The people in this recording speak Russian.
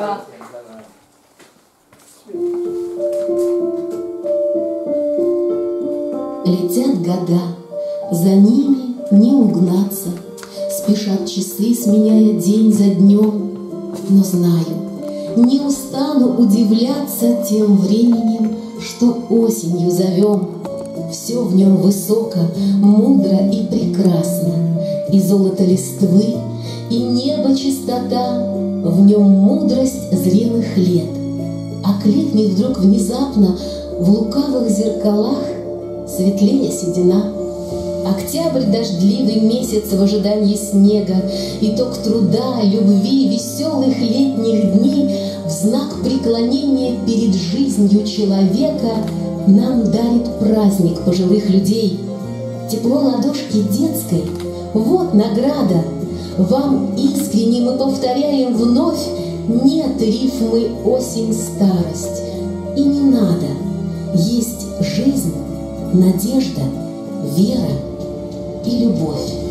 Ага. Летят года, за ними не угнаться, спешат часы, сменяя день за днем. Но знаю, не устану удивляться тем временем, что осенью зовем. Все в нем высоко, мудро и прекрасно, и золото листвы, и небо чистота, в нем мудрость зрелых лет. Окликнет вдруг внезапно в лукавых зеркалах светлее седина. Октябрь, дождливый месяц в ожидании снега, итог труда, любви, веселых летних дней, в знак преклонения перед жизнью человека нам дарит праздник пожилых людей. Тепло ладошки детской — вот награда. Вам искренне мы повторяем вновь: нет рифмы осень, старость. И не надо. Есть жизнь, надежда, вера и любовь.